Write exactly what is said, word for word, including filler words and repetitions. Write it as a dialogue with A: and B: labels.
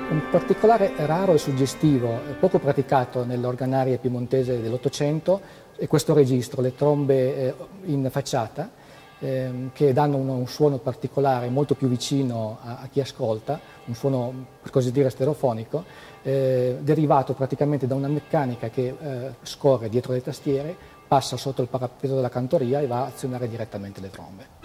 A: Un particolare raro e suggestivo, poco praticato nell'organaria piemontese dell'Ottocento, è questo registro, le trombe eh, in facciata, ehm, che danno un, un suono particolare, molto più vicino a, a chi ascolta, un suono per così dire stereofonico, eh, derivato praticamente da una meccanica che eh, scorre dietro le tastiere, passa sotto il parapeso della cantoria e va a azionare direttamente le trombe.